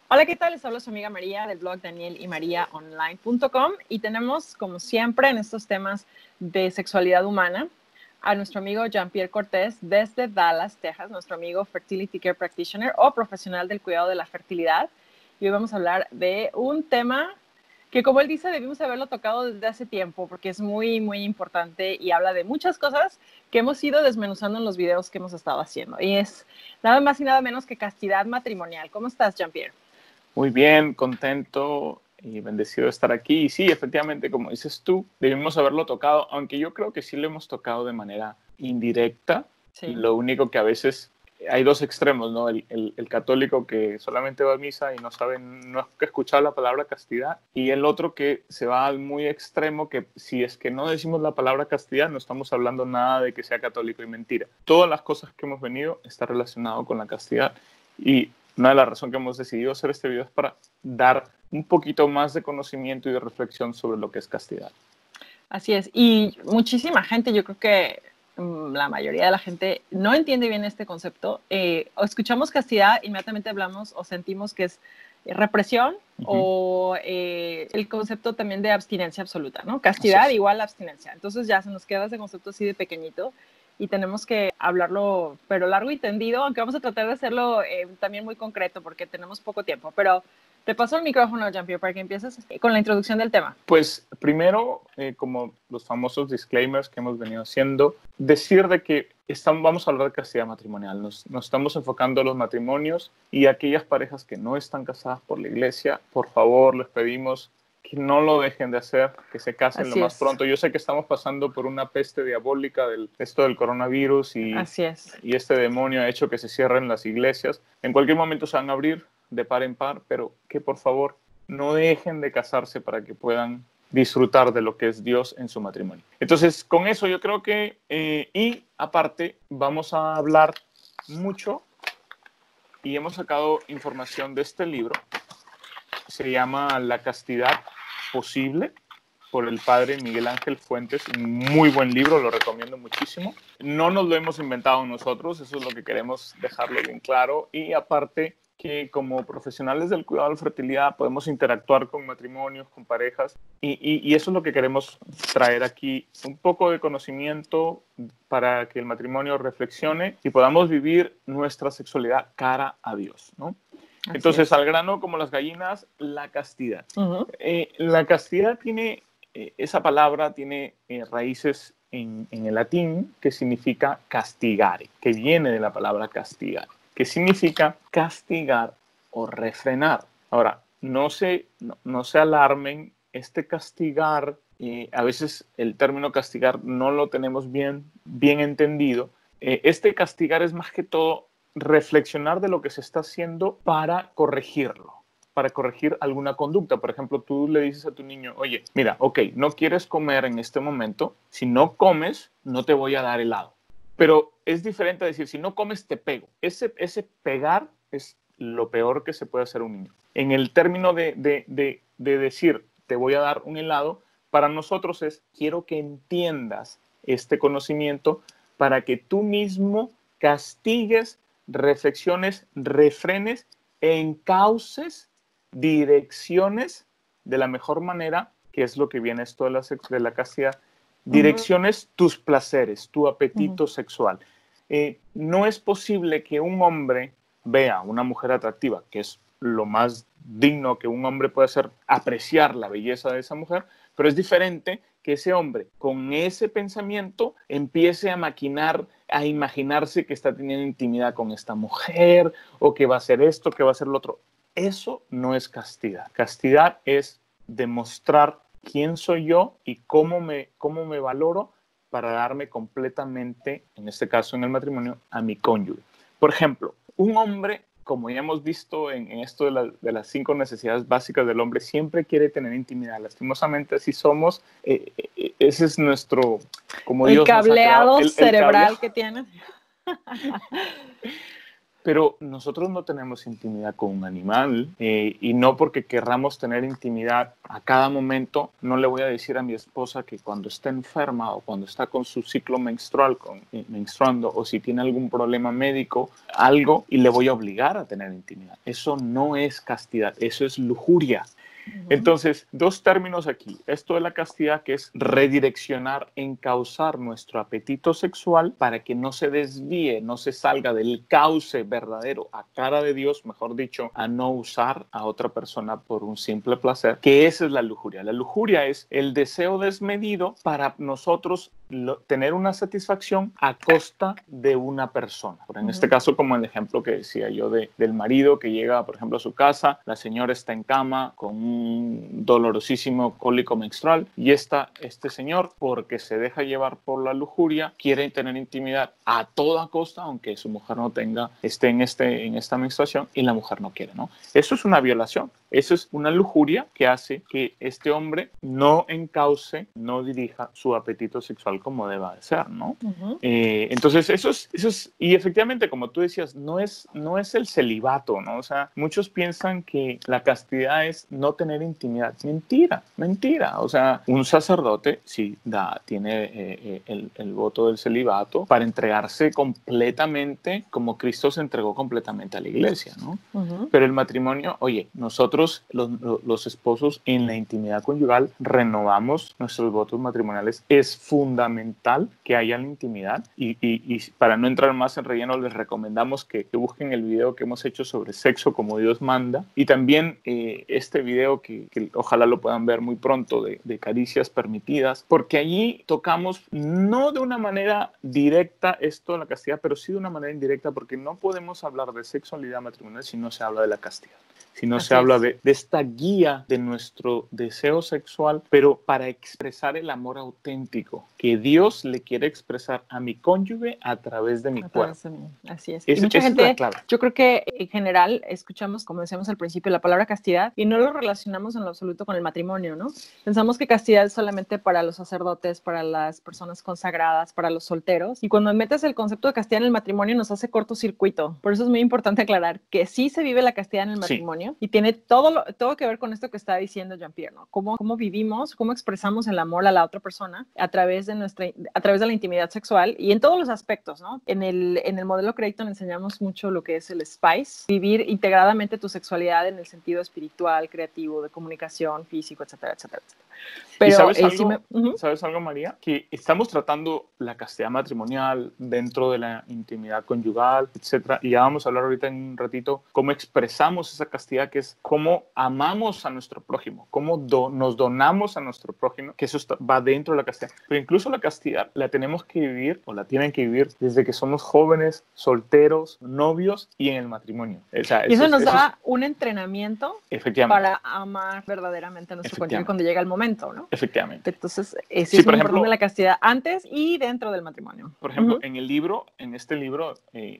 Hola, ¿qué tal? Les habla su amiga María del blog danielymaríaonline.com y tenemos, como siempre, en estos temas de sexualidad humana, a nuestro amigo Jean-Pierre Cortés desde Dallas, Texas, nuestro amigo Fertility Care Practitioner o profesional del cuidado de la fertilidad. Y hoy vamos a hablar de un tema que, como él dice, debimos haberlo tocado desde hace tiempo porque es muy, muy importante y habla de muchas cosas que hemos ido desmenuzando en los videos que hemos estado haciendo. Y es nada más y nada menos que castidad matrimonial. ¿Cómo estás, Jean-Pierre? Muy bien, contento y bendecido de estar aquí. Y sí, efectivamente, como dices tú, debimos haberlo tocado, aunque yo creo que sí lo hemos tocado de manera indirecta. Sí. Lo único que a veces hay dos extremos, ¿no? El católico que solamente va a misa y no sabe, no ha escuchado la palabra castidad, y el otro que se va al muy extremo, que si es que no decimos la palabra castidad, no estamos hablando nada de que sea católico, y mentira. Todas las cosas que hemos venido está relacionado con la castidad. Y una de las razones que hemos decidido hacer este video es para dar un poquito más de conocimiento y de reflexión sobre lo que es castidad. Así es. Y muchísima gente, yo creo que la mayoría de la gente no entiende bien este concepto. O escuchamos castidad, inmediatamente hablamos o sentimos que es represión o el concepto también de abstinencia absoluta, ¿no? Castidad igual abstinencia. Entonces ya se nos queda ese concepto así de pequeñito y tenemos que hablarlo, pero largo y tendido, aunque vamos a tratar de hacerlo también muy concreto porque tenemos poco tiempo. Pero te paso el micrófono, Jean-Pierre, para que empieces con la introducción del tema. Pues primero, como los famosos disclaimers que hemos venido haciendo, decir de que vamos a hablar de castidad matrimonial. Nos estamos enfocando en los matrimonios y aquellas parejas que no están casadas por la iglesia, por favor, les pedimos que no lo dejen de hacer, que se casen lo más pronto. Yo sé que estamos pasando por una peste diabólica esto del coronavirus y este demonio ha hecho que se cierren las iglesias. En cualquier momento se van a abrir de par en par, pero que por favor no dejen de casarse para que puedan disfrutar de lo que es Dios en su matrimonio. Entonces, con eso yo creo que, y aparte, vamos a hablar mucho y hemos sacado información de este libro. Se llama La castidad posible, por el padre Miguel Ángel Fuentes. Muy buen libro, lo recomiendo muchísimo. No nos lo hemos inventado nosotros, eso es lo que queremos dejarlo bien claro. Y aparte, que como profesionales del cuidado de la fertilidad podemos interactuar con matrimonios, con parejas, y eso es lo que queremos traer aquí, un poco de conocimiento para que el matrimonio reflexione y podamos vivir nuestra sexualidad cara a Dios, ¿no? Entonces, al grano como las gallinas, la castidad. La castidad tiene, esa palabra tiene raíces en el latín que significa castigare, que viene de la palabra castigar, que significa castigar o refrenar. Ahora, no se alarmen, este castigar, a veces el término castigar no lo tenemos bien entendido. Este castigar es más que todo reflexionar de lo que se está haciendo para corregirlo, para corregir alguna conducta. Por ejemplo, tú le dices a tu niño, oye, mira, ok, no quieres comer en este momento, si no comes, no te voy a dar helado. Pero es diferente a decir, si no comes, te pego. Ese pegar es lo peor que se puede hacer a un niño. En el término de decir, te voy a dar un helado, para nosotros es, quiero que entiendas este conocimiento para que tú mismo castigues, reflexiones, refrenes e encauces direcciones de la mejor manera, que es lo que viene esto de la castidad, direcciones tus placeres, tu apetito sexual. No es posible que un hombre vea a una mujer atractiva, que es lo más digno que un hombre puede hacer, apreciar la belleza de esa mujer, pero es diferente que ese hombre con ese pensamiento empiece a maquinar, a imaginarse que está teniendo intimidad con esta mujer o que va a hacer esto, que va a hacer lo otro. Eso no es castidad. Castidad es demostrar quién soy yo y cómo me valoro para darme completamente, en este caso en el matrimonio, a mi cónyuge. Por ejemplo, un hombre, como ya hemos visto en esto de las 5 necesidades básicas del hombre, siempre quiere tener intimidad. Lastimosamente, así somos. Ese es nuestro, como Dios nos ha creado. El cableado cerebral que tiene. Pero nosotros no tenemos intimidad con un animal y no porque querramos tener intimidad a cada momento, no le voy a decir a mi esposa que cuando está enferma o cuando está con su ciclo menstrual, menstruando, o si tiene algún problema médico, algo, y le voy a obligar a tener intimidad. Eso no es castidad, eso es lujuria. Entonces, dos términos aquí. Esto de la castidad, que es redireccionar, encauzar nuestro apetito sexual para que no se desvíe, no se salga del cauce verdadero a cara de Dios, mejor dicho, a no usar a otra persona por un simple placer, que esa es la lujuria. La lujuria es el deseo desmedido para nosotros tener una satisfacción a costa de una persona. En este caso, como el ejemplo que decía yo del marido que llega, por ejemplo, a su casa, la señora está en cama con un dolorosísimo cólico menstrual y este señor, porque se deja llevar por la lujuria, quiere tener intimidad a toda costa, aunque su mujer no esté en esta menstruación, y la mujer no quiere, ¿no? Eso es una violación. Eso es una lujuria que hace que este hombre no encauce, no dirija su apetito sexual como deba de ser, ¿no? Entonces, eso es, y efectivamente, como tú decías, no es el celibato, ¿no? O sea, muchos piensan que la castidad es no tener intimidad. Mentira. O sea, un sacerdote sí tiene el voto del celibato para entregarse completamente como Cristo se entregó completamente a la iglesia, ¿no? Pero el matrimonio, oye, nosotros los esposos en la intimidad conyugal renovamos nuestros votos matrimoniales. Es fundamental que haya la intimidad y para no entrar más en relleno les recomendamos que busquen el video que hemos hecho sobre sexo como Dios manda y también este video que ojalá lo puedan ver muy pronto de caricias permitidas, porque allí tocamos no de una manera directa esto de la castidad, pero sí de una manera indirecta, porque no podemos hablar de sexualidad matrimonial si no se habla de la castidad. Si no se habla de esta guía de nuestro deseo sexual, pero para expresar el amor auténtico que Dios le quiere expresar a mi cónyuge a través de mi cuerpo. Así es. Y mucha gente, yo creo que en general escuchamos, como decíamos al principio, la palabra castidad y no lo relacionamos en lo absoluto con el matrimonio, ¿no? Pensamos que castidad es solamente para los sacerdotes, para las personas consagradas, para los solteros. Y cuando metes el concepto de castidad en el matrimonio nos hace cortocircuito. Por eso es muy importante aclarar que sí se vive la castidad en el matrimonio. Y tiene todo que ver con esto que está diciendo Jean-Pierre, ¿no? Cómo vivimos, cómo expresamos el amor a la otra persona a través de la intimidad sexual y en todos los aspectos, ¿no? En el modelo Creighton enseñamos mucho lo que es el SPICE, vivir integradamente tu sexualidad en el sentido espiritual, creativo, de comunicación, físico, etcétera, etcétera, etcétera. Pero, ¿sabes algo, ¿sabes algo, María? Que estamos tratando la castidad matrimonial dentro de la intimidad conyugal, etcétera, y ya vamos a hablar ahorita en un ratito cómo expresamos esa castidad, que es cómo amamos a nuestro prójimo, cómo nos donamos a nuestro prójimo, que eso va dentro de la castidad. Pero incluso la castidad la tenemos que vivir, o la tienen que vivir desde que somos jóvenes, solteros, novios y en el matrimonio. O sea, y eso nos da un entrenamiento para amar verdaderamente a nuestro cónyuge cuando llega el momento, ¿no? Efectivamente. Entonces, sí, es muy importante la castidad antes y dentro del matrimonio. Por ejemplo, en este libro,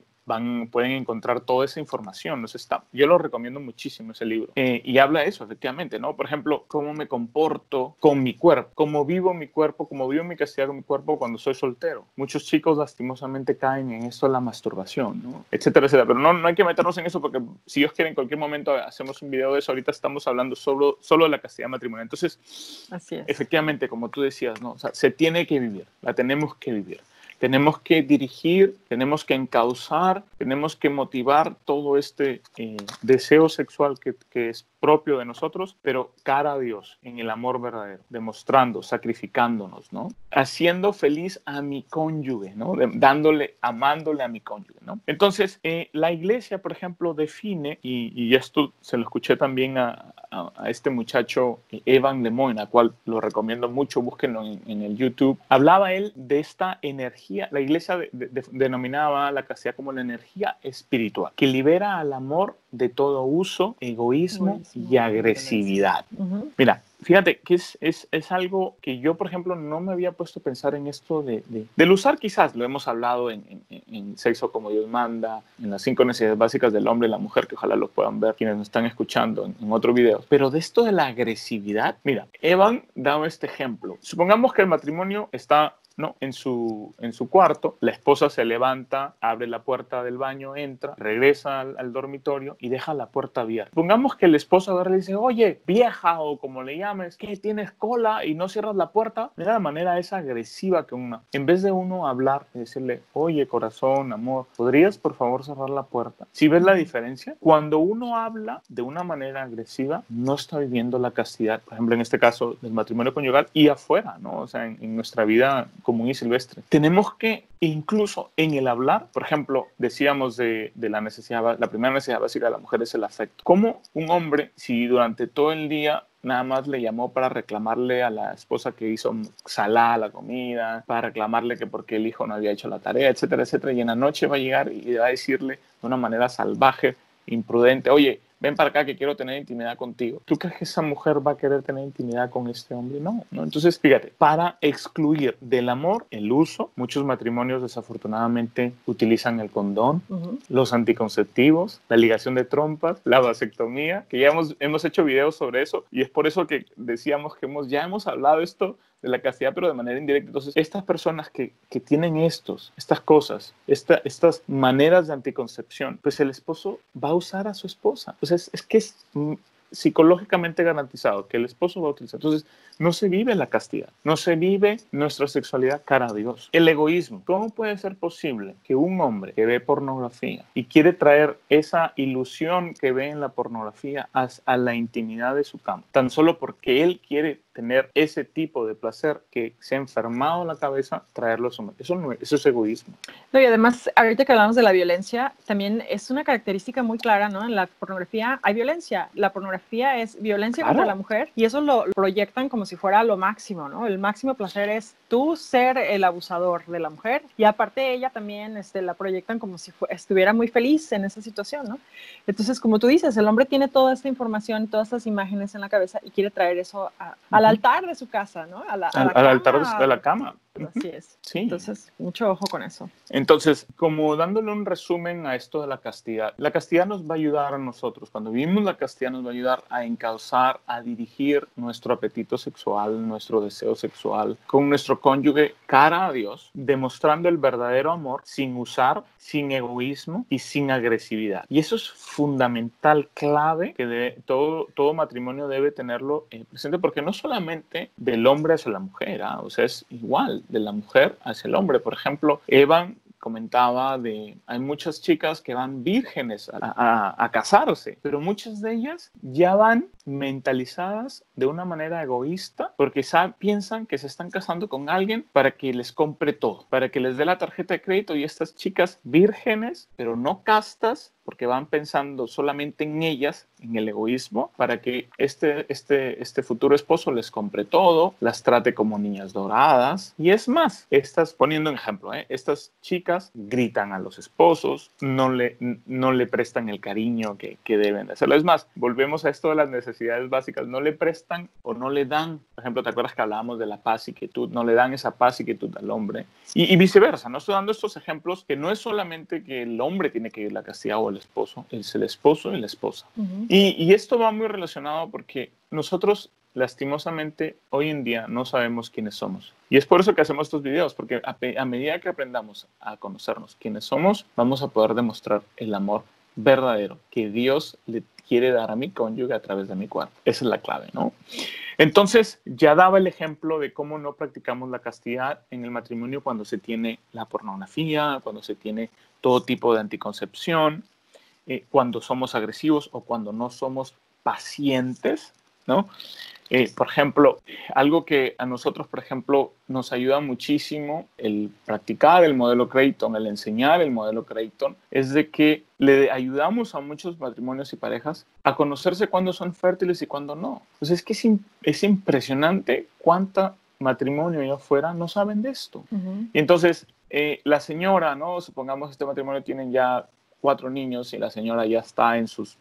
pueden encontrar toda esa información. Yo lo recomiendo muchísimo, ese libro. Y habla de eso, efectivamente, ¿no? Por ejemplo, cómo me comporto con mi cuerpo, cómo vivo mi cuerpo, cómo vivo mi castidad con mi cuerpo cuando soy soltero. Muchos chicos lastimosamente caen en esto de la masturbación, ¿no? Etcétera, etcétera. Pero no hay que meternos en eso porque si Dios quiere, en cualquier momento hacemos un video de eso. Ahorita estamos hablando solo de la castidad matrimonial. Entonces, así es. Efectivamente, como tú decías, ¿no? O sea, se tiene que vivir, la tenemos que vivir. Tenemos que dirigir, tenemos que encauzar, tenemos que motivar todo este deseo sexual que es propio de nosotros, pero cara a Dios, en el amor verdadero, demostrando, sacrificándonos, ¿no? Haciendo feliz a mi cónyuge, ¿no? Amándole a mi cónyuge, ¿no? Entonces, la iglesia, por ejemplo, define, y esto se lo escuché también a este muchacho, Evan Lemoyne, a cual lo recomiendo mucho, búsquenlo en el YouTube. Hablaba él de esta energía, la iglesia denominaba la castidad como la energía espiritual, que libera al amor de todo uso, egoísmo y agresividad. Mira, fíjate que es algo que yo, por ejemplo, no me había puesto a pensar en esto del usar. Quizás lo hemos hablado en Sexo como Dios manda, en las 5 necesidades básicas del hombre y la mujer, que ojalá lo puedan ver quienes nos están escuchando en otro video. Pero de esto de la agresividad, mira, Evan daba este ejemplo. Supongamos que el matrimonio está ¿no? En su cuarto, la esposa se levanta, abre la puerta del baño, entra, regresa al dormitorio y deja la puerta abierta. Supongamos que el esposo agarra y dice, oye, vieja, o como le llames, ¿qué tienes cola y no cierras la puerta? Mira la manera esa agresiva que uno, en vez de uno hablar y decirle, oye, corazón, amor, ¿podrías por favor cerrar la puerta? ¿Sí ves la diferencia? Cuando uno habla de una manera agresiva, no está viviendo la castidad, por ejemplo, en este caso del matrimonio conyugal y afuera, ¿no? O sea, en nuestra vida común y silvestre. Tenemos que, incluso en el hablar, por ejemplo, decíamos de la necesidad, la primera necesidad básica de la mujer es el afecto. ¿Cómo un hombre, si durante todo el día nada más le llamó para reclamarle a la esposa que hizo salada la comida, para reclamarle que porque el hijo no había hecho la tarea, etcétera, etcétera, y en la noche va a llegar y va a decirle de una manera salvaje, imprudente, oye, ven para acá que quiero tener intimidad contigo? ¿Tú crees que esa mujer va a querer tener intimidad con este hombre? No, ¿no? Entonces, fíjate, para excluir del amor el uso, muchos matrimonios desafortunadamente utilizan el condón, los anticonceptivos, la ligación de trompas, la vasectomía, que ya hemos hecho videos sobre eso, y es por eso que decíamos que ya hemos hablado esto de la castidad, pero de manera indirecta. Entonces, estas personas que tienen estas cosas, estas maneras de anticoncepción, pues el esposo va a usar a su esposa. Pues es que es psicológicamente garantizado que el esposo va a utilizar. Entonces, no se vive la castidad, no se vive nuestra sexualidad cara a Dios. El egoísmo. ¿Cómo puede ser posible que un hombre que ve pornografía y quiere traer esa ilusión que ve en la pornografía a la intimidad de su cama, tan solo porque él quiere tener ese tipo de placer que se ha enfermado la cabeza, traerlo a su mente? Eso es egoísmo. No, y además, ahorita que hablamos de la violencia, también es una característica muy clara, ¿no? En la pornografía hay violencia. La pornografía es violencia contra la mujer y eso lo proyectan como si fuera lo máximo, ¿no? El máximo placer es tú ser el abusador de la mujer y aparte ella también la proyectan como si estuviera muy feliz en esa situación, ¿no? Entonces, como tú dices, el hombre tiene toda esta información, todas estas imágenes en la cabeza y quiere traer eso al altar de su casa, ¿no? Al altar de la cama. Así es. Sí. Entonces, mucho ojo con eso. Entonces, como dándole un resumen a esto de la castidad nos va a ayudar a nosotros. Cuando vivimos la castidad nos va a ayudar a encauzar, a dirigir nuestro apetito sexual, nuestro deseo sexual con nuestro cónyuge cara a Dios, demostrando el verdadero amor sin usar, sin egoísmo y sin agresividad. Y eso es fundamental, clave, que todo matrimonio debe tenerlo presente, porque no solamente del hombre hacia la mujer, o sea, es igual de la mujer hacia el hombre. Por ejemplo, Evan comentaba hay muchas chicas que van vírgenes a casarse, pero muchas de ellas ya van mentalizadas de una manera egoísta porque piensan que se están casando con alguien para que les compre todo, para que les dé la tarjeta de crédito, y estas chicas vírgenes, pero no castas, porque van pensando solamente en ellas, en el egoísmo, para que este futuro esposo les compre todo, las trate como niñas doradas. Y es más, poniendo un ejemplo, estas chicas gritan a los esposos, no le prestan el cariño que deben de hacerlo. Es más, volvemos a esto de las necesidades básicas, no le prestan o no le dan, por ejemplo, ¿te acuerdas que hablábamos de la paz y quietud? No le dan esa paz y quietud al hombre. Y viceversa, ¿no? Estoy dando estos ejemplos que no es solamente que el hombre tiene que ir la castidad o el esposo, es el esposo y la esposa. Y esto va muy relacionado porque nosotros, lastimosamente, hoy en día no sabemos quiénes somos. Y es por eso que hacemos estos videos, porque a medida que aprendamos a conocernos quiénes somos, vamos a poder demostrar el amor verdadero que Dios le quiere dar a mi cónyuge a través de mi cuerpo. Esa es la clave, ¿no? Entonces, ya daba el ejemplo de cómo no practicamos la castidad en el matrimonio cuando se tiene la pornografía, cuando se tiene todo tipo de anticoncepción, cuando somos agresivos o cuando no somos pacientes, ¿no? Por ejemplo, algo que a nosotros, por ejemplo, nos ayuda muchísimo el practicar el modelo Creighton, el enseñar el modelo Creighton, es de que le ayudamos a muchos matrimonios y parejas a conocerse cuándo son fértiles y cuándo no. Pues es que es impresionante cuánta matrimonio allá afuera no saben de esto. Y entonces, la señora, ¿no? Supongamos que este matrimonio tienen ya 4 niños y la señora ya está en sus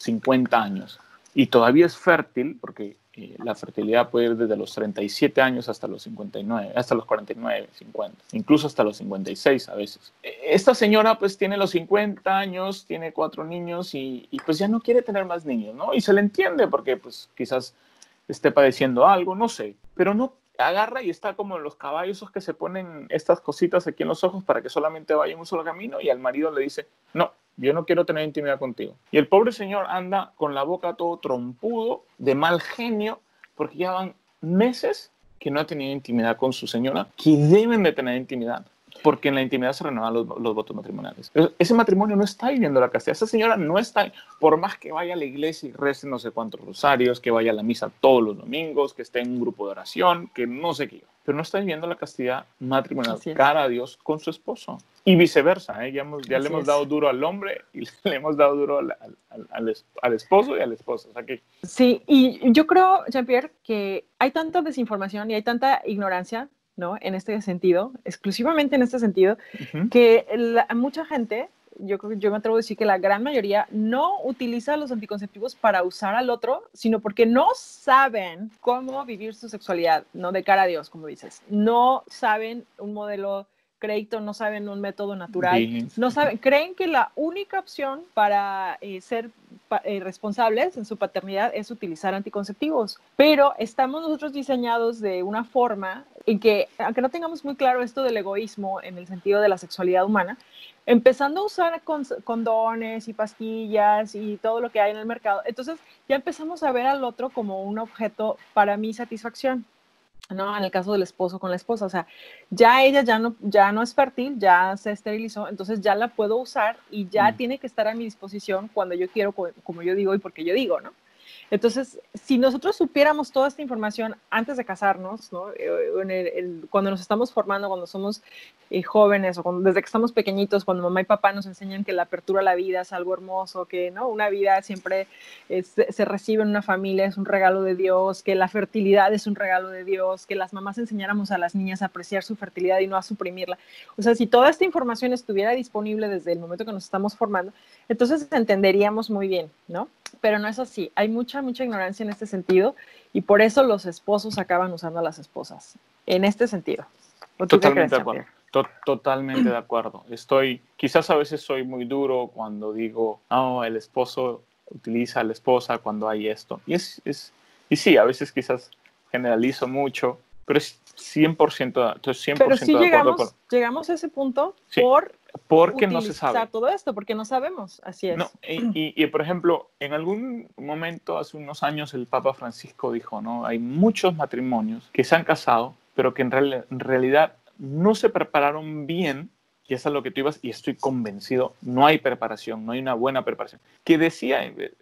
50 años y todavía es fértil, porque la fertilidad puede ir desde los 37 años hasta los 59, hasta los 49, 50, incluso hasta los 56 a veces. Esta señora pues tiene los 50 años, tiene 4 niños y pues ya no quiere tener más niños, ¿no? Y se le entiende porque pues quizás esté padeciendo algo, no sé, pero no agarra y está como los caballos esos que se ponen estas cositas aquí en los ojos para que solamente vaya en un solo camino, y al marido le dice, no, yo no quiero tener intimidad contigo. Y el pobre señor anda con la boca todo trompudo, de mal genio, porque ya van meses que no ha tenido intimidad con su señora, que deben de tener intimidad, porque en la intimidad se renuevan los votos matrimoniales. Ese matrimonio no está viviendo la castidad. Esa señora no está, por más que vaya a la iglesia y rece no sé cuántos rosarios, que vaya a la misa todos los domingos, que esté en un grupo de oración, que no sé qué, pero no está viviendo la castidad matrimonial cara a Dios con su esposo. Y viceversa, ¿eh? Ya le hemos dado duro al hombre y le hemos dado duro al esposo y a la esposa. O sea que... Sí, y yo creo, Jean-Pierre, que hay tanta desinformación y hay tanta ignorancia, ¿no? En este sentido, exclusivamente en este sentido, que mucha gente, yo me atrevo a decir que la gran mayoría no utiliza los anticonceptivos para usar al otro, sino porque no saben cómo vivir su sexualidad, ¿no? De cara a Dios, como dices. No saben un modelo crédito, no saben un método natural, no saben, creen que la única opción para ser responsables en su paternidad es utilizar anticonceptivos, pero estamos nosotros diseñados de una forma en que, aunque no tengamos muy claro esto del egoísmo en el sentido de la sexualidad humana, empezando a usar condones y pastillas y todo lo que hay en el mercado, entonces ya empezamos a ver al otro como un objeto para mi satisfacción, ¿no? En el caso del esposo con la esposa, o sea, ya ella ya no es fértil, ya se esterilizó, entonces ya la puedo usar y ya tiene que estar a mi disposición cuando yo quiero, como yo digo y porque yo digo, ¿no? Entonces, si nosotros supiéramos toda esta información antes de casarnos, ¿no? Cuando nos estamos formando, cuando somos jóvenes o desde que estamos pequeñitos, cuando mamá y papá nos enseñan que la apertura a la vida es algo hermoso, que ¿no? Una vida siempre se recibe en una familia, es un regalo de Dios, que la fertilidad es un regalo de Dios, que las mamás enseñáramos a las niñas a apreciar su fertilidad y no a suprimirla. O sea, si toda esta información estuviera disponible desde el momento que nos estamos formando, entonces entenderíamos muy bien, ¿no? Pero no es así. Hay mucha ignorancia en este sentido y por eso los esposos acaban usando a las esposas, en este sentido. ¿O tú Totalmente qué crees, de acuerdo. Totalmente de acuerdo. Quizás a veces soy muy duro cuando digo, no, el esposo utiliza a la esposa cuando hay esto. Y sí, a veces quizás generalizo mucho, pero es 100%, estoy 100% pero sí de acuerdo llegamos a ese punto sí, porque no se sabe. Todo esto, porque no sabemos, así es. No, y por ejemplo, en algún momento, hace unos años, el Papa Francisco dijo, ¿no? Hay muchos matrimonios que se han casado, pero que en realidad no se prepararon bien, y eso es a lo que tú ibas, y estoy convencido, no hay preparación, no hay una buena preparación. Que decía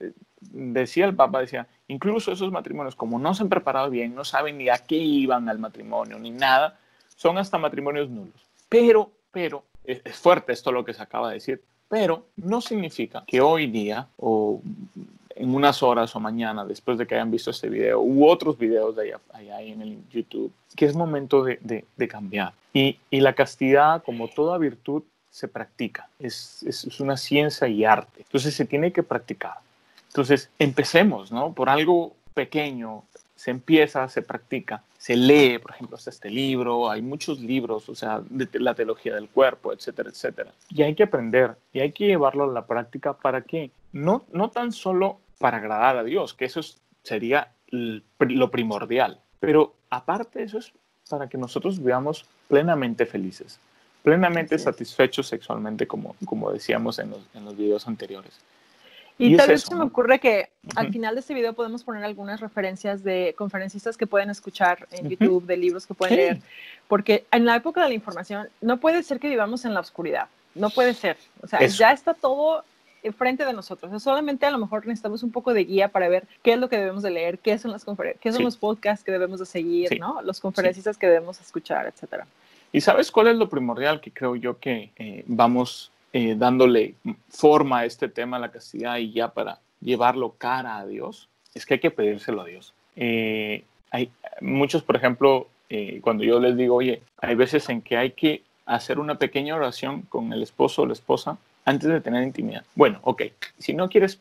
el Papa, decía, incluso esos matrimonios, como no se han preparado bien, no saben ni a qué iban al matrimonio, ni nada, son hasta matrimonios nulos. Pero, es fuerte esto lo que se acaba de decir, pero no significa que hoy día o en unas horas o mañana, después de que hayan visto este video u otros videos de allá en el YouTube, que es momento de cambiar. Y la castidad, como toda virtud, se practica. Es una ciencia y arte. Entonces se tiene que practicar. Entonces empecemos, ¿no? Por algo pequeño. Se empieza, se practica, se lee, por ejemplo, hasta este libro, hay muchos libros, o sea, de la teología del cuerpo, etcétera, etcétera. Y hay que aprender, y hay que llevarlo a la práctica. ¿Para qué? No tan solo para agradar a Dios, que eso sería lo primordial, pero aparte de eso es para que nosotros veamos plenamente felices, plenamente satisfechos sexualmente, como decíamos en los videos anteriores. Y tal vez se me ocurre que al final de este video podemos poner algunas referencias de conferencistas que pueden escuchar en YouTube, de libros que pueden leer, porque en la época de la información no puede ser que vivamos en la oscuridad, no puede ser, o sea, ya está todo enfrente de nosotros, o sea, solamente a lo mejor necesitamos un poco de guía para ver qué es lo que debemos de leer, qué son los podcasts que debemos de seguir, ¿no? Los conferencistas que debemos escuchar, etcétera. ¿Y sabes cuál es lo primordial que creo yo que vamos dándole forma a este tema de la castidad y ya para llevarlo cara a Dios? Es que hay que pedírselo a Dios. Hay muchos, por ejemplo, cuando yo les digo, oye, hay veces en que hay que hacer una pequeña oración con el esposo o la esposa antes de tener intimidad. Bueno, ok, si no quieres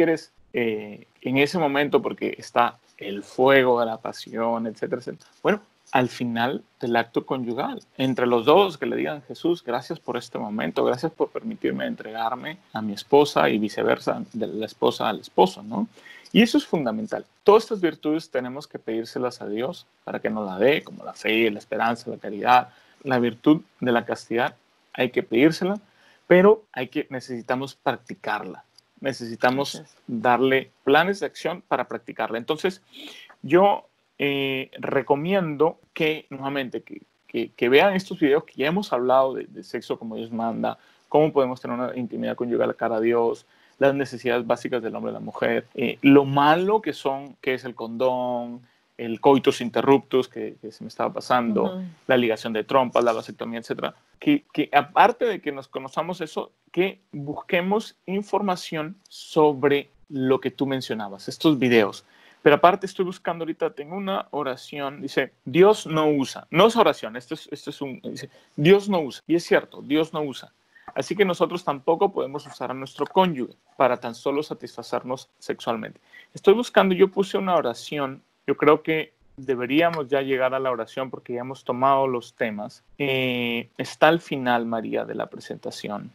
en ese momento porque está el fuego de la pasión, etcétera, etcétera. Bueno, al final del acto conyugal, entre los dos, que le digan, Jesús, gracias por este momento, gracias por permitirme entregarme a mi esposa y viceversa, de la esposa al esposo, ¿no? Y eso es fundamental. Todas estas virtudes tenemos que pedírselas a Dios para que nos la dé, como la fe, la esperanza, la caridad. La virtud de la castidad hay que pedírsela, pero necesitamos practicarla. Necesitamos darle planes de acción para practicarla. Entonces, yo recomiendo que, nuevamente, que vean estos videos que ya hemos hablado de sexo como Dios manda, cómo podemos tener una intimidad conyugal cara a Dios, las necesidades básicas del hombre y la mujer, lo malo que es el condón, el coitus interruptus que se me estaba pasando, la ligación de trompas, la vasectomía, etc. Que aparte de que nos conozcamos eso, que busquemos información sobre lo que tú mencionabas, estos videos. Pero aparte estoy buscando ahorita, tengo una oración, dice, Dios no usa. No es oración, dice, Dios no usa. Y es cierto, Dios no usa. Así que nosotros tampoco podemos usar a nuestro cónyuge para tan solo satisfacernos sexualmente. Estoy buscando, yo puse una oración, yo creo que deberíamos ya llegar a la oración porque ya hemos tomado los temas. Está al final, María, de la presentación.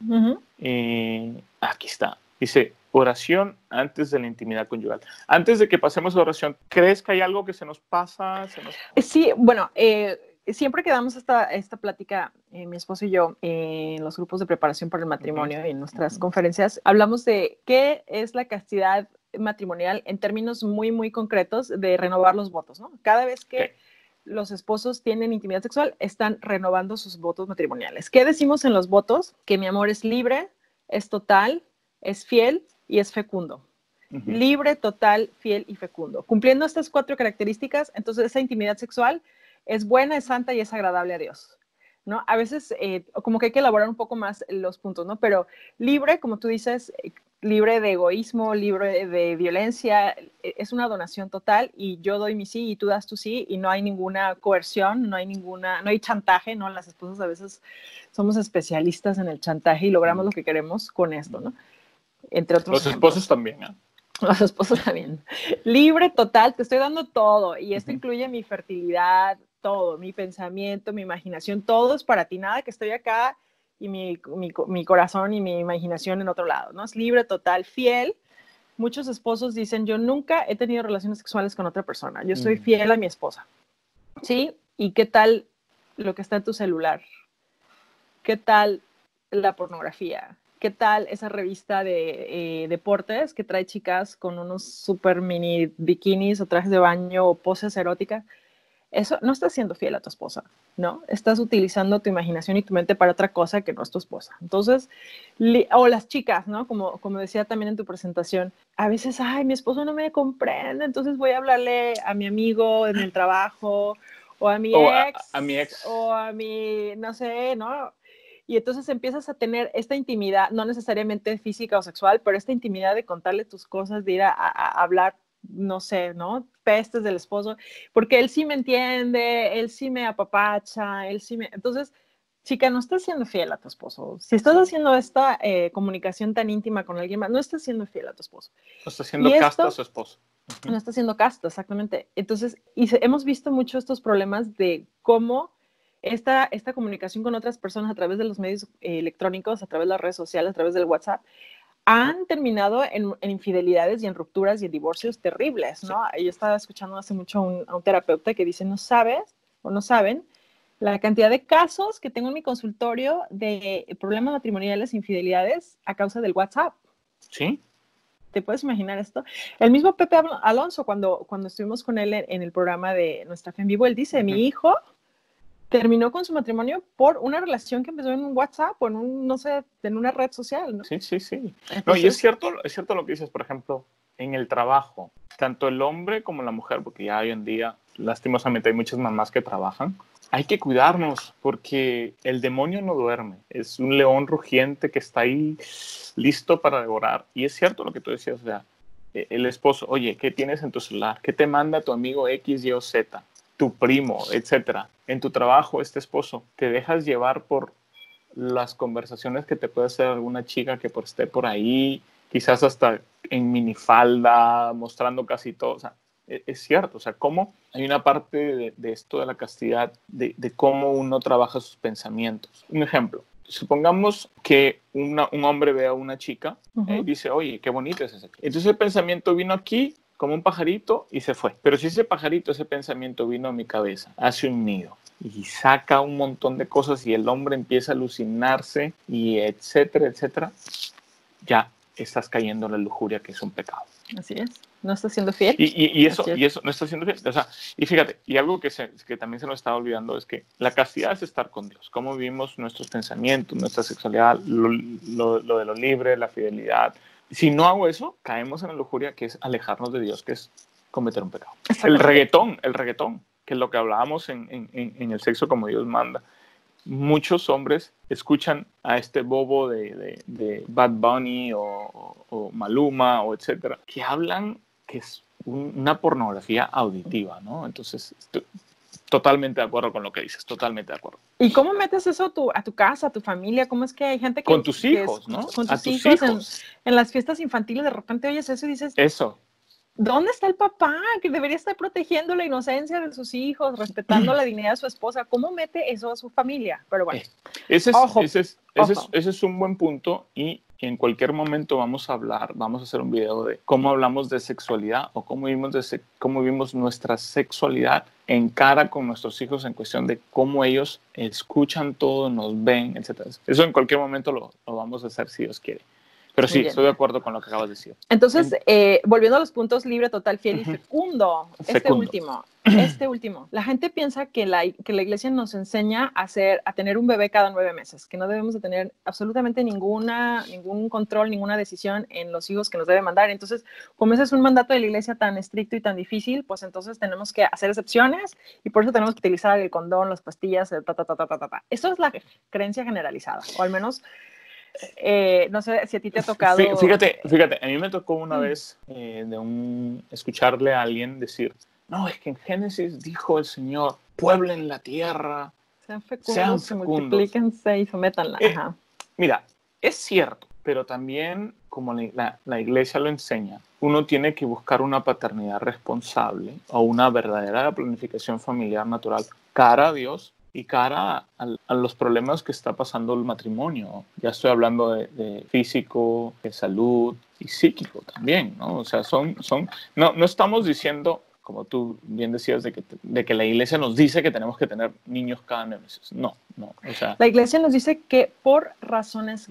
Aquí está. Dice, oración antes de la intimidad conyugal. Antes de que pasemos a la oración, ¿crees que hay algo que se nos pasa? Sí, bueno, siempre que damos esta plática, mi esposo y yo, en los grupos de preparación para el matrimonio y en nuestras conferencias, hablamos de qué es la castidad matrimonial en términos muy, muy concretos de renovar los votos, ¿no? Cada vez que los esposos tienen intimidad sexual, están renovando sus votos matrimoniales. ¿Qué decimos en los votos? Que mi amor es libre, es total, es fiel y es fecundo. Libre, total, fiel y fecundo. Cumpliendo estas 4 características, entonces esa intimidad sexual es buena, es santa y es agradable a Dios, ¿no? A veces como que hay que elaborar un poco más los puntos, ¿no? Pero libre, como tú dices, libre de egoísmo, libre de violencia, es una donación total y yo doy mi sí y tú das tu sí y no hay ninguna coerción, no hay chantaje, ¿no? Las esposas a veces somos especialistas en el chantaje y logramos lo que queremos con esto, ¿no? Entre otros Los esposos también, ¿eh? Los esposos también. Libre, total, te estoy dando todo y esto incluye mi fertilidad, todo, mi pensamiento, mi imaginación, todo es para ti, nada que estoy acá y mi corazón y mi imaginación en otro lado, ¿no? Es libre, total, fiel. Muchos esposos dicen, yo nunca he tenido relaciones sexuales con otra persona, yo soy fiel a mi esposa, ¿sí? ¿Y qué tal lo que está en tu celular? ¿Qué tal la pornografía? ¿Qué tal esa revista de deportes que trae chicas con unos super mini bikinis o trajes de baño o poses eróticas? Eso no estás siendo fiel a tu esposa, ¿no? Estás utilizando tu imaginación y tu mente para otra cosa que no es tu esposa. Entonces, o las chicas, ¿no? Como decía también en tu presentación, a veces, ay, mi esposo no me comprende, entonces voy a hablarle a mi amigo en el trabajo o a mi ex o a mi, no sé, ¿no? Y entonces empiezas a tener esta intimidad, no necesariamente física o sexual, pero esta intimidad de contarle tus cosas, de ir a hablar, no sé, ¿no? Pestes del esposo, porque él sí me entiende, él sí me apapacha, él sí me... Entonces, chica, no estás siendo fiel a tu esposo. Si estás haciendo esta comunicación tan íntima con alguien más, no estás siendo fiel a tu esposo. No está siendo casta a su esposo. No está siendo casta, exactamente. Entonces, hemos visto mucho estos problemas de cómo esta comunicación con otras personas a través de los medios electrónicos, a través de las redes sociales, a través del WhatsApp, han terminado en infidelidades y en rupturas y en divorcios terribles, ¿no? Yo estaba escuchando hace mucho a un terapeuta que dice, no sabes o no saben la cantidad de casos que tengo en mi consultorio de problemas matrimoniales e infidelidades a causa del WhatsApp. Sí. ¿Te puedes imaginar esto? El mismo Pepe Alonso, cuando estuvimos con él en el programa de Nuestra Fe en Vivo, él dice, mi hijo terminó con su matrimonio por una relación que empezó en un WhatsApp o en un, no sé, en una red social, ¿no? Sí. Entonces, no, y es cierto lo que dices, por ejemplo, en el trabajo, tanto el hombre como la mujer, porque ya hoy en día, lastimosamente, hay muchas mamás que trabajan, hay que cuidarnos porque el demonio no duerme, es un león rugiente que está ahí listo para devorar. Y es cierto lo que tú decías, o sea, el esposo, oye, ¿qué tienes en tu celular? ¿Qué te manda tu amigo X, Y o Z? Tu primo, etcétera. En tu trabajo, este esposo, te dejas llevar por las conversaciones que te puede hacer alguna chica que esté por ahí, quizás hasta en minifalda, mostrando casi todo. O sea, es cierto, o sea, cómo hay una parte de esto de la castidad, de cómo uno trabaja sus pensamientos. Un ejemplo, supongamos que un hombre ve a una chica y dice, oye, qué bonita es esa. Entonces el pensamiento vino aquí como un pajarito y se fue. Pero si ese pajarito, ese pensamiento vino a mi cabeza, hace un nido y saca un montón de cosas y el hombre empieza a alucinarse y etcétera, etcétera, ya estás cayendo en la lujuria, que es un pecado. Así es. No estás siendo fiel. Y eso no está siendo fiel. O sea, y fíjate, y algo que también se nos está olvidando es que la castidad es estar con Dios. Cómo vivimos nuestros pensamientos, nuestra sexualidad, lo de lo libre, la fidelidad. Si no hago eso, caemos en la lujuria, que es alejarnos de Dios, que es cometer un pecado. El reggaetón, que es lo que hablábamos en el sexo como Dios manda. Muchos hombres escuchan a este bobo de Bad Bunny o Maluma o etcétera, que hablan que es una pornografía auditiva, ¿no? Entonces, totalmente de acuerdo con lo que dices, totalmente de acuerdo. ¿Y cómo metes eso a tu casa, a tu familia? ¿Cómo es que hay gente que... Con tus hijos, ¿no? Con tus hijos. En las fiestas infantiles de repente oyes eso y dices... Eso. ¿Dónde está el papá que debería estar protegiendo la inocencia de sus hijos, respetando la dignidad de su esposa? ¿Cómo mete eso a su familia? Pero bueno, ese es un buen punto, y en cualquier momento vamos a hacer un video de cómo hablamos de sexualidad o cómo vivimos nuestra sexualidad en cara con nuestros hijos, en cuestión de cómo ellos escuchan todo, nos ven, etc. Eso en cualquier momento lo vamos a hacer si Dios quiere. Pero sí, estoy de acuerdo con lo que acabas de decir. Entonces, volviendo a los puntos libre, total, fiel y fecundo, este último. La gente piensa que la iglesia nos enseña a tener un bebé cada 9 meses, que no debemos de tener absolutamente ningún control, ninguna decisión en los hijos que nos debe mandar. Entonces, como ese es un mandato de la iglesia tan estricto y tan difícil, pues entonces tenemos que hacer excepciones y por eso tenemos que utilizar el condón, las pastillas, Eso es la creencia generalizada, o al menos... no sé si a ti te ha tocado... Fíjate, a mí me tocó una vez escucharle a alguien decir, no, es que en Génesis dijo el Señor, pueblen la tierra, sean fecundos. Multiplíquense y sométanla. Mira, es cierto, pero también, como la iglesia lo enseña, uno tiene que buscar una paternidad responsable o una verdadera planificación familiar natural cara a Dios y cara a los problemas que está pasando el matrimonio. Ya estoy hablando de físico, de salud y psíquico también, ¿no? O sea, no estamos diciendo, como tú bien decías, de que la iglesia nos dice que tenemos que tener niños cada 9 meses. No. O sea, la iglesia nos dice que por razones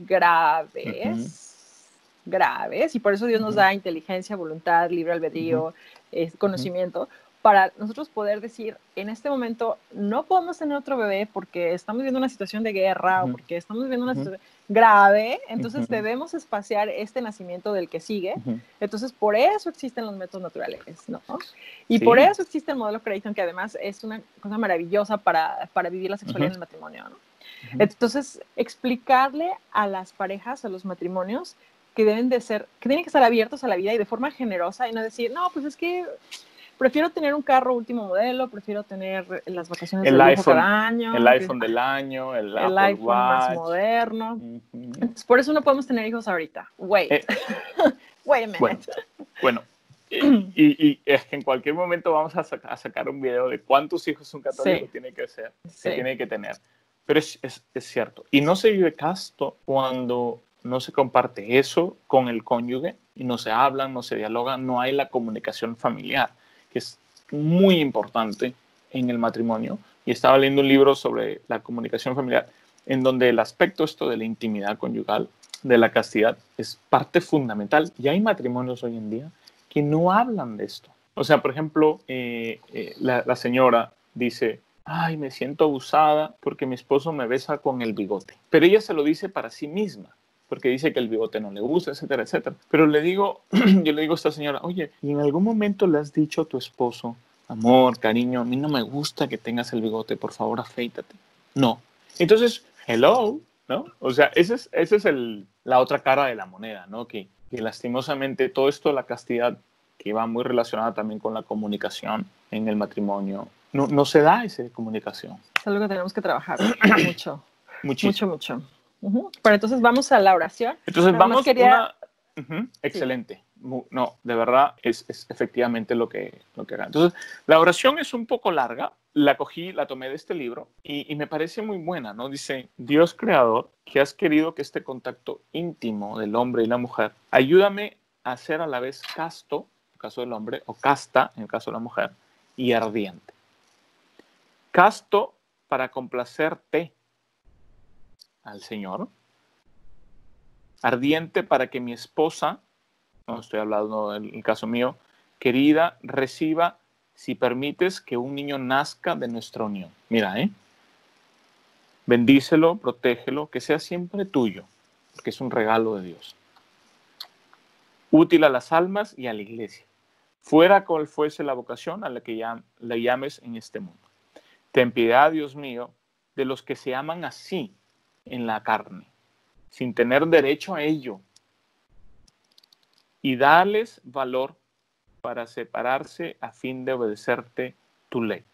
graves, y por eso Dios nos da inteligencia, voluntad, libre albedrío, conocimiento, para nosotros poder decir, en este momento no podemos tener otro bebé porque estamos viviendo una situación de guerra o porque estamos viviendo una situación grave, entonces debemos espaciar este nacimiento del que sigue. Entonces, por eso existen los métodos naturales, ¿no? Y por eso existe el modelo Creighton, que además es una cosa maravillosa para vivir la sexualidad en el matrimonio, ¿no? Entonces, explicarle a las parejas, a los matrimonios, que tienen que estar abiertos a la vida y de forma generosa y no decir, no, pues es que prefiero tener un carro último modelo, prefiero tener las vacaciones de lujo cada año. El iPhone del año, el Apple iPhone Watch. más moderno. Entonces, por eso no podemos tener hijos ahorita. Wait a minute. Bueno. Y es que en cualquier momento vamos a sacar un video de cuántos hijos un católico tiene que ser, que tiene que tener. Pero es cierto. Y no se vive casto cuando no se comparte eso con el cónyuge y no se hablan, no se dialogan, no hay la comunicación familiar, que es muy importante en el matrimonio. Y estaba leyendo un libro sobre la comunicación familiar, en donde el aspecto esto de la intimidad conyugal, de la castidad, es parte fundamental. Y hay matrimonios hoy en día que no hablan de esto. O sea, por ejemplo, la señora dice, ay, me siento abusada porque mi esposo me besa con el bigote. Pero ella se lo dice para sí misma, porque dice que el bigote no le gusta, etcétera, etcétera. Pero yo le digo a esta señora, oye, ¿y en algún momento le has dicho a tu esposo, amor, cariño, a mí no me gusta que tengas el bigote, por favor, afeítate? No. Entonces, hello, ¿no? O sea, esa es la otra cara de la moneda, ¿no? Que lastimosamente todo esto de la castidad, que va muy relacionada también con la comunicación en el matrimonio, no se da esa comunicación. Es algo que tenemos que trabajar mucho. Muchísimo. Mucho. Pero entonces vamos a la oración. Entonces excelente. No, de verdad es efectivamente lo que haga. Entonces, la oración es un poco larga. La tomé de este libro y me parece muy buena, ¿no? Dice, Dios creador, que has querido que este contacto íntimo del hombre y la mujer, ayúdame a ser a la vez casto, caso del hombre, o casta, en el caso de la mujer, y ardiente. Casto para complacerte al Señor. Ardiente para que mi esposa, no estoy hablando del caso mío, querida, reciba, si permites, que un niño nazca de nuestra unión. Mira, bendícelo, protégelo, que sea siempre tuyo, porque es un regalo de Dios. Útil a las almas y a la iglesia, fuera cual fuese la vocación a la que le llames en este mundo. Ten piedad, Dios mío, de los que se aman así en la carne, sin tener derecho a ello, y dales valor para separarse a fin de obedecerte tu ley.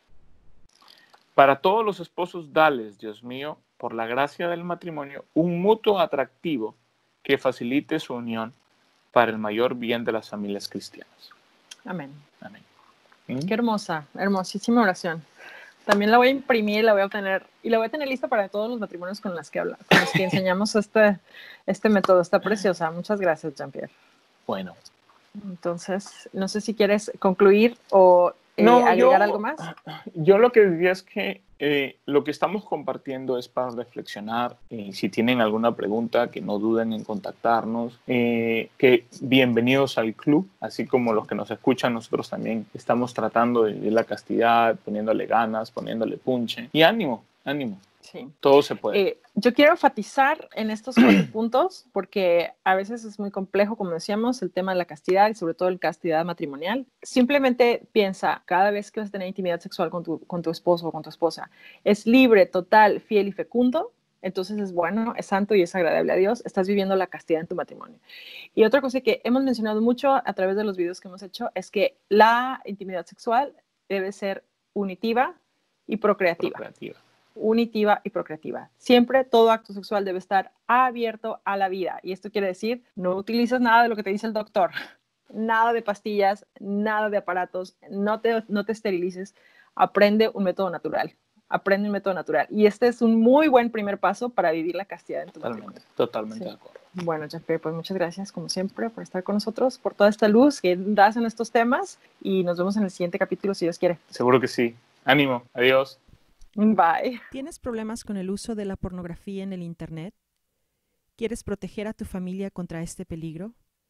Para todos los esposos, dales, Dios mío, por la gracia del matrimonio, un mutuo atractivo que facilite su unión para el mayor bien de las familias cristianas. Amén. Amén. Qué hermosa, hermosísima oración. También la voy a imprimir, la voy a obtener y la voy a tener lista para todos los matrimonios con los que enseñamos este método. Está preciosa. Muchas gracias, Jean-Pierre. Bueno. Entonces, no sé si quieres concluir o agregar algo más. Yo lo que diría es que lo que estamos compartiendo es para reflexionar. Si tienen alguna pregunta, que no duden en contactarnos. Que bienvenidos al club, así como los que nos escuchan, nosotros también estamos tratando de vivir la castidad, poniéndole ganas, poniéndole punche. Y ánimo, ánimo. Sí. Todo se puede. Yo quiero enfatizar en estos 4 puntos porque a veces es muy complejo, como decíamos, el tema de la castidad y sobre todo la castidad matrimonial. Simplemente piensa, cada vez que vas a tener intimidad sexual con tu esposo o con tu esposa, es libre, total, fiel y fecundo, entonces es bueno, es santo y es agradable a Dios, estás viviendo la castidad en tu matrimonio. Y otra cosa que hemos mencionado mucho a través de los videos que hemos hecho es que la intimidad sexual debe ser unitiva y procreativa. Unitiva y procreativa. Siempre todo acto sexual debe estar abierto a la vida. Y esto quiere decir, no utilices nada de lo que te dice el doctor. Nada de pastillas, nada de aparatos, no te esterilices. Aprende un método natural. Aprende un método natural. Y este es un muy buen primer paso para vivir la castidad en tu matrimonio. Totalmente de acuerdo. Bueno, Jean-Pierre, pues muchas gracias, como siempre, por estar con nosotros, por toda esta luz que das en estos temas. Y nos vemos en el siguiente capítulo, si Dios quiere. Seguro que sí. Ánimo. Adiós. Bye. ¿Tienes problemas con el uso de la pornografía en el Internet? ¿Quieres proteger a tu familia contra este peligro?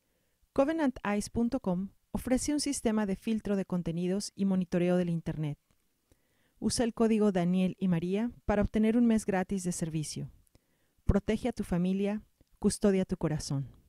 CovenantEyes.com ofrece un sistema de filtro de contenidos y monitoreo del Internet. Usa el código Daniel y María para obtener un mes gratis de servicio. Protege a tu familia, custodia tu corazón.